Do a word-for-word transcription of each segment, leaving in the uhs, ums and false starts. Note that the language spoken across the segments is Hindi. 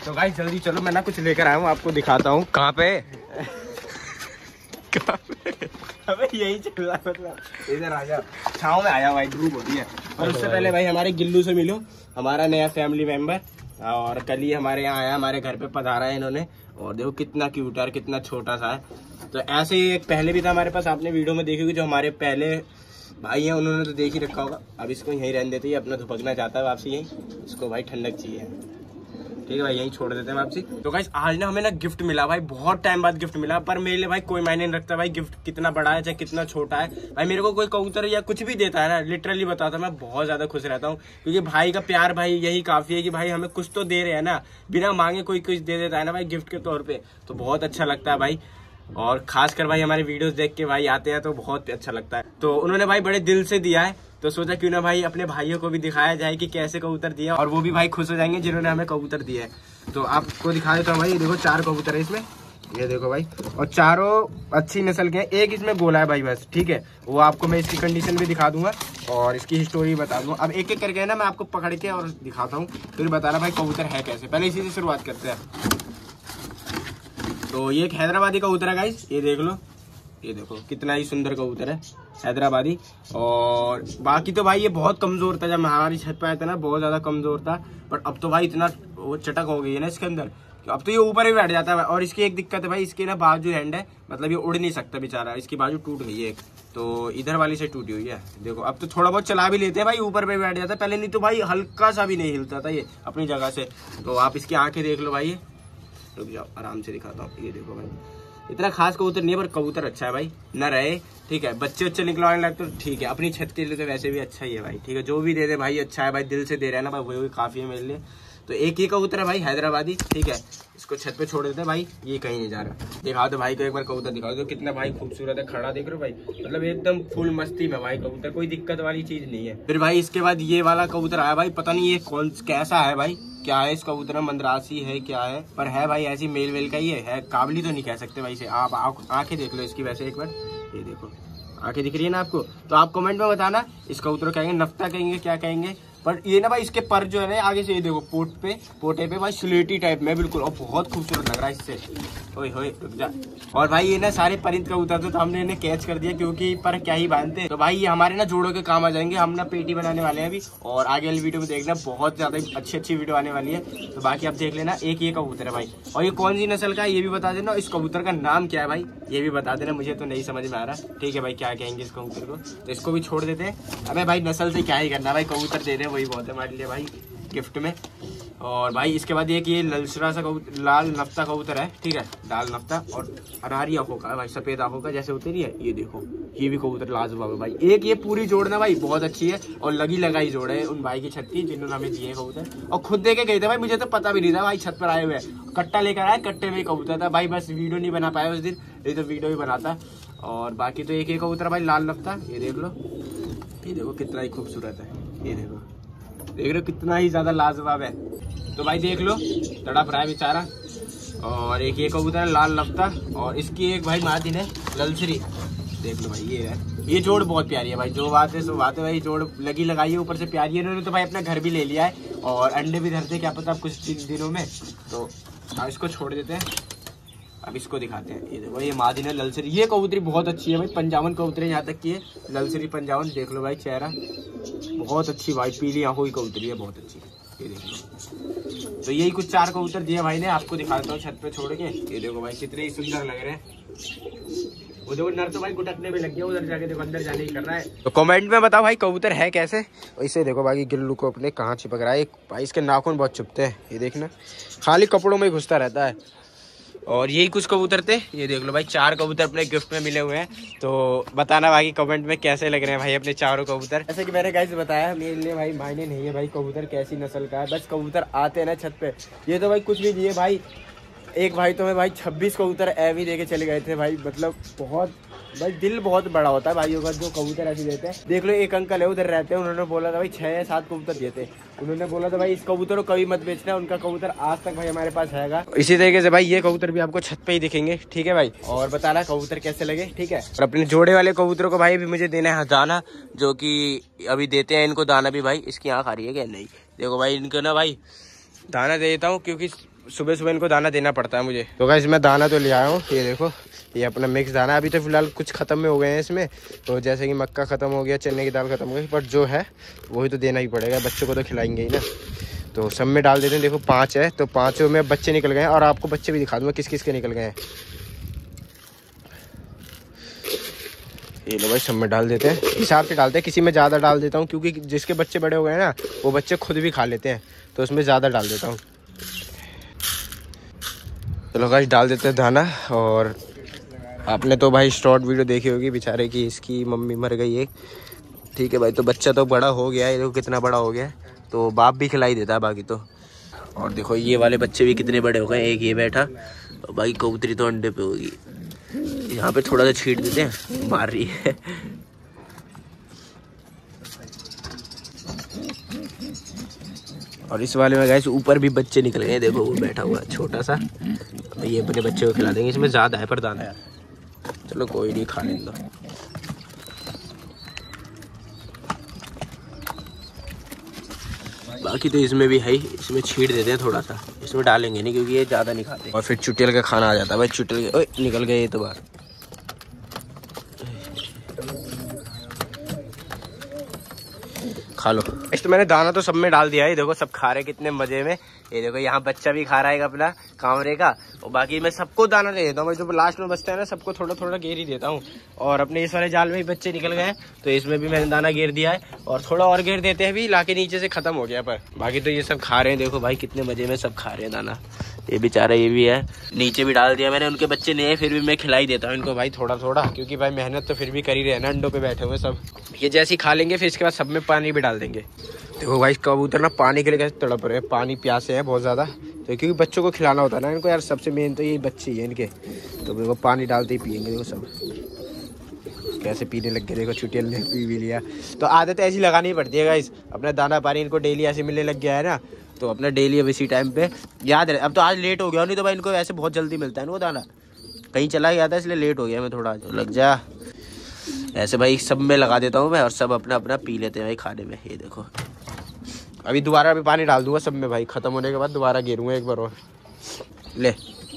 तो गाइस जल्दी चलो, मैं ना कुछ लेकर आया हूँ, आपको दिखाता हूँ। कहाँ पे? कहाँ पे? अबे यही चल रहा है, मतलब इधर आ जा, छाँव में आया भाई, धूप होती है। और उससे पहले भाई हमारे गिल्लू से मिलो, हमारा नया फैमिली मेंबर, और कल ही हमारे यहाँ आया, हमारे घर पे पधारा है इन्होंने। और देखो कितना क्यूट है, कितना छोटा सा है। तो ऐसे ही एक पहले भी था हमारे पास, आपने वीडियो में देखी होगी, जो हमारे पहले भाई हैं उन्होंने तो देख ही रखा होगा। अब इसको यहीं रहने देते, अपना धुपकना चाहता है वापसी यहीं, इसको भाई ठंडक चाहिए, ठीक है भाई, यहीं छोड़ देते हैं वापसी। तो गाइस आज ना हमें ना गिफ्ट मिला भाई, बहुत टाइम बाद गिफ्ट मिला, पर मेरे लिए भाई कोई मायने नहीं रखता भाई गिफ्ट कितना बड़ा है चाहे कितना छोटा है। भाई मेरे को कोई कबूतर या कुछ भी देता है ना, लिटरली बताता मैं बहुत ज्यादा खुश रहता हूँ, क्योंकि भाई का प्यार भाई यही काफी है कि भाई हमें कुछ तो दे रहे हैं ना, बिना मांगे कोई कुछ दे देता है ना भाई गिफ्ट के तौर पे, तो बहुत अच्छा लगता है भाई। और खासकर भाई हमारे वीडियोस देख के भाई आते हैं तो बहुत अच्छा लगता है। तो उन्होंने भाई बड़े दिल से दिया है, तो सोचा क्यों ना भाई अपने भाइयों को भी दिखाया जाए कि कैसे कबूतर दिया, और वो भी भाई खुश हो जाएंगे जिन्होंने हमें कबूतर दिया है। तो आपको दिखा देता हूँ भाई, ये देखो चार कबूतर है इसमें, ये देखो भाई, और चारों अच्छी नस्ल के हैं। एक इसमें गोला है भाई बस, ठीक है, वो आपको मैं इसकी कंडीशन भी दिखा दूंगा और इसकी हिस्टोरी बता दूंगा। अब एक एक करके ना मैं आपको पकड़ के और दिखाता हूँ, फिर बताना भाई कबूतर है कैसे। पहले इसी से शुरुआत करते हैं। तो ये एक हैदराबादी कबूतर है गाइस, ये देख लो, ये देखो कितना ही सुंदर कबूतर है हैदराबादी। और बाकी तो भाई ये बहुत कमजोर था, जब हमारी छत पे आया था ना बहुत ज्यादा कमजोर था, पर अब तो भाई इतना वो चटक हो गई है ना इसके अंदर, अब तो ये ऊपर ही बैठ जाता है। और इसकी एक दिक्कत है भाई, इसके ना बाजू हैंड है, मतलब ये उड़ नहीं सकता बेचारा, इसकी बाजू टूट गई है एक, तो इधर वाली से टूटी हुई है। देखो अब तो थोड़ा बहुत चला भी लेते हैं भाई, ऊपर पे बैठ जाता है, पहले नहीं तो भाई हल्का सा भी नहीं हिलता था ये अपनी जगह से। तो आप इसकी आंखें देख लो भाई, रुक जाओ आराम से दिखाता हूँ, ये देखो भाई, इतना खास कबूतर नहीं है पर कबूतर अच्छा है भाई, न रहे, ठीक है, बच्चे बच्चे निकलवाने लगते तो ठीक है, अपनी छत के लिए तो वैसे भी अच्छा ही है भाई, ठीक है, जो भी दे दे भाई अच्छा है भाई, दिल से दे रहे हैं ना भाई, वही काफी है मेरे लिए। तो एक ही कबूतर है भाई हैदराबादी, ठीक है, इसको छत पे छोड़ देते हैं भाई, ये कहीं नहीं जा रहा। दिखाओ तो भाई को एक बार कबूतर दिखाओ तो कितना भाई खूबसूरत है, खड़ा देख रहे हो भाई, मतलब एकदम फुल मस्ती में भाई कबूतर, कोई दिक्कत वाली चीज नहीं है। फिर भाई इसके बाद ये वाला कबूतर आया भाई, पता नहीं ये कौन कैसा है भाई, क्या है इस कबूतर में, मंदरासी है क्या है, पर है भाई ऐसी मेल वेल का ही है, है काबली तो नहीं कह सकते भाई इसे। आप आंखें देख लो इसकी वैसे एक बार, ये देखो आंखें दिख रही है ना आपको। तो आप कमेंट में बताना इस कबूतर कहेंगे नफ्ता कहेंगे क्या कहेंगे, पर ये ना भाई इसके पर जो है ना आगे से ये देखो पोट पे पोटे पे भाई स्लेटी टाइप में बिल्कुल, और बहुत खूबसूरत लग रहा है इससे। ओए होए रुक जा। और भाई ये ना सारे परिंद कबूतर थे तो हमने इन्हें कैच कर दिया, क्योंकि पर क्या ही बांधते। तो भाई ये हमारे ना जोड़ों के काम आ जाएंगे, हम ना पेटी बनाने वाले हैं अभी, और आगे वाली वीडियो में देखना बहुत ज्यादा अच्छी अच्छी वीडियो आने वाली है। तो बाकी आप देख लेना, एक ये कबूतर है भाई, और ये कौन सी नस्ल का है ये भी बता देना, इस कबूतर का नाम क्या है भाई ये भी बता देना, मुझे तो नहीं समझ में आ रहा, ठीक है भाई क्या कहेंगे इस कबूतर को। तो इसको भी छोड़ देते हैं, अबे भाई नस्ल से क्या ही करना भाई, कबूतर दे रहे हैं वही बहुत है हमारे लिए भाई गिफ्ट में। और भाई इसके बाद एक ये ललसरा सा कबूतर, लाल नफ्ता कबूतर है, ठीक है, लाल नफ्ता, और अनारी आंखों का भाई, सफेद आंखों का जैसे होते नहीं है, ये देखो ये भी कबूतर लाजवाब है भाई। एक ये पूरी जोड़ ना भाई बहुत अच्छी है, और लगी लगाई जोड़ है उन भाई की छत की जिन्होंने हमें दिए कबूतर, और खुद देके गए थे भाई, मुझे तो पता भी नहीं था भाई छत पर आए हुए, कट्टा लेकर आए, कट्टे में कबूतर था भाई, बस वीडियो नहीं बना पाया उस दिन, नहीं तो वीडियो भी बनाता। और बाकी तो एक एक कबूतर भाई लाल नफ्ता, ये देख लो, ये देखो कितना ही खूबसूरत है, ये देखो देख रहे हो कितना ही ज्यादा लाजवाब है। तो भाई देख लो तड़प रहा है बेचारा। और एक ये कबूतर है लाल नफ्ता, और इसकी एक भाई मादिन है ललसरी, देख लो भाई ये है, ये जोड़ बहुत प्यारी है भाई, जो बात है सो बात है भाई, जोड़ लगी लगाई है ऊपर से प्यारी है। इन्होंने तो भाई अपना घर भी ले लिया है और अंडे भी धरते क्या पता कुछ दिनों में, तो अब इसको छोड़ देते हैं, अब इसको दिखाते हैं। ये देखो ये मादिन है ललसरी, ये कबूतरी बहुत अच्छी है भाई, पंजावन कबूतरी यहाँ तक की है, ललसरी पंजावन, देख लो भाई चेहरा बहुत अच्छी भाई, पीली आंखों की कबूतरी है बहुत अच्छी, ये देख लो। तो यही कुछ चार कबूतर दिए भाई ने, आपको दिखाता हूँ छत पे छोड़ के, ये देखो भाई कितने ही सुंदर लग रहे हैं। वो देखो नर तो भाई गुटकने में लग गया, उधर जाके देखो अंदर जाने ही कर रहा है। तो कमेंट में बताओ भाई कबूतर है कैसे। इसे देखो भाई गिल्लू को अपने कहाँ चिपक रहा है भाई, इसके नाखून बहुत चुभते हैं, ये देखना खाली कपड़ों में ही घुसता रहता है। और यही कुछ कबूतर थे, ये देख लो भाई चार कबूतर अपने गिफ्ट में मिले हुए हैं, तो बताना भाई कमेंट में कैसे लग रहे हैं भाई अपने चारों कबूतर। जैसे कि मैंने गाइस बताया मेरे लिए भाई मायने नहीं है भाई कबूतर कैसी नस्ल का है, बस कबूतर आते हैं ना छत पे, ये तो भाई कुछ भी दिए भाई। एक भाई तो मैं भाई छब्बीस कबूतर एवं ही देके चले गए थे भाई, मतलब बहुत भाई दिल बहुत बड़ा होता है भाइयों का जो कबूतर ऐसे देते हैं। देख लो एक अंकल है उधर रहते हैं, उन्होंने बोला था भाई छह या सात कबूतर दिए थे, उन्होंने बोला था भाई इस कबूतर को कभी मत बेचना, उनका कबूतर आज तक भाई हमारे पास रहेगा। इसी तरीके से भाई ये कबूतर भी आपको छत पे ही दिखेंगे, ठीक है भाई, और बताना कबूतर कैसे लगे, ठीक है। और अपने जोड़े वाले कबूतरों को भाई अभी मुझे देना है दाना, जो कि अभी देते हैं इनको दाना भी भाई। इसकी आँख आ रही है क्या, नहीं, देखो भाई इनको ना भाई दाना दे देता हूँ, क्योंकि सुबह सुबह इनको दाना देना पड़ता है मुझे। तो गाइस मैं दाना तो ले आया हूँ, ये देखो ये अपना मिक्स दाना। अभी तो फिलहाल कुछ खत्म में हो गए हैं इसमें, तो जैसे कि मक्का खत्म हो गया, चने की दाल खत्म हो गई, बट जो है वही तो देना ही पड़ेगा, बच्चों को तो खिलाएंगे ही ना। तो सब में डाल देते हैं। देखो पाँच है, तो पाँचों में बच्चे निकल गए हैं, और आपको बच्चे भी दिखा दूँगा किस किस के निकल गए हैं। ये लो भाई, सब में डाल देते हैं, हिसाब से डालते हैं। किसी में ज़्यादा डाल देता हूँ क्योंकि जिसके बच्चे बड़े हो गए हैं ना वो बच्चे खुद भी खा लेते हैं, तो उसमें ज़्यादा डाल देता हूँ। चलो गाइस डाल देते हैं दाना। और आपने तो भाई शॉर्ट वीडियो देखी होगी बेचारे की, इसकी मम्मी मर गई एक। ठीक है भाई, तो बच्चा तो बड़ा हो गया है, देखो कितना बड़ा हो गया है, तो बाप भी खिलाई देता है बाकी तो। और देखो ये वाले बच्चे भी कितने बड़े हो गए, एक ये बैठा, और भाई कबूतरी तो अंडे पे होगी। यहाँ पे थोड़ा सा छीट देते हैं, मार रही है। और इस वाले में गाइस ऊपर भी बच्चे निकल गए, देखो वो बैठा हुआ है छोटा सा, ये अपने बच्चे को खिला देंगे। इसमें ज़्यादा है पर दाना यार, चलो कोई नहीं, खा लेंगे। बाकी तो इसमें भी है, इसमें छीट देते हैं थोड़ा सा, इसमें डालेंगे नहीं क्योंकि ये ज़्यादा नहीं खाते। और फिर चुटियल का खाना आ जाता है भाई, चुटियल के ओए निकल गए ये तो बाहर। खा लो। इस तो मैंने दाना तो सब में डाल दिया है, देखो सब खा रहे कितने मजे में। ये देखो यहाँ बच्चा भी खा रहा है अपना कांवरे का, और बाकी मैं सबको दाना दे देता हूँ। जो लास्ट में बचता है ना सबको थोड़ा थोड़ा घेर ही देता हूँ। और अपने इस वाले जाल में भी बच्चे निकल गए हैं, तो इसमें भी मैंने दाना घेर दिया है, और थोड़ा और घेर देते हैं भी, लाके नीचे से खत्म हो गया। पर बाकी तो ये सब खा रहे हैं, देखो भाई कितने मजे में सब खा रहे हैं दाना। ये बेचारा ये भी है, नीचे भी डाल दिया मैंने। उनके बच्चे नहीं है फिर भी मैं खिलाई देता हूँ इनको भाई थोड़ा थोड़ा, क्योंकि भाई मेहनत तो फिर भी कर ही रहे हैं ना, अंडों पे बैठे हुए सब। ये जैसे ही खा लेंगे फिर इसके बाद सब में पानी भी डाल देंगे। देखो भाई कबूतर ना पानी के लिए कैसे तड़प रहे हैं, पानी प्यासे हैं बहुत ज़्यादा, तो क्योंकि बच्चों को खिलाना होता है ना इनको यार, सबसे मेन तो ये बच्चे ही हैं इनके। तो देखो पानी डालते ही पियेंगे, देखो सब कैसे पीने लग गए। देखो चुटियल ने पी भी लिया। तो आदत ऐसी लगानी पड़ती है गाइस, अपना दाना पानी इनको डेली ऐसे मिलने लग गया है ना, तो अपना डेली अब इसी टाइम पे याद रहे। अब तो आज लेट हो गया, नहीं तो भाई इनको ऐसे बहुत जल्दी मिलता है ना वो दाना, कहीं चला गया था इसलिए लेट हो गया मैं थोड़ा। लग जा ऐसे भाई, सब में लगा देता हूँ मैं, और सब अपना अपना पी लेते हैं भाई खाने में। ये देखो अभी दोबारा अभी पानी डाल दूंगा सब में भाई, खत्म होने के बाद दोबारा घेरूंगा एक बार और। ले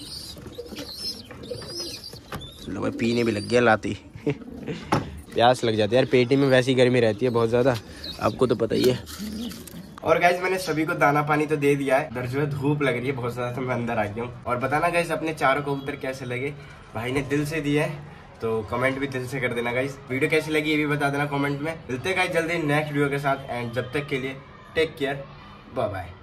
लो भाई, पीने भी लग गया लाती। प्यास लग जाती है यार, पेटी में वैसी गर्मी रहती है बहुत ज़्यादा, आपको तो पता ही है। और गाइज मैंने सभी को दाना पानी तो दे दिया है, इधर जो है धूप लग रही है बहुत ज़्यादा, तो मैं अंदर आ गया हूँ। और बताना गाइज अपने चारों कबूतर कैसे लगे, भाई ने दिल से दिया है, तो कमेंट भी दिल से कर देना गाइज। वीडियो कैसी लगी ये भी बता देना कमेंट में। मिलते हैं गाइज जल्दी नेक्स्ट वीडियो के साथ, एंड जब तक के लिए टेक केयर, बाय बाय।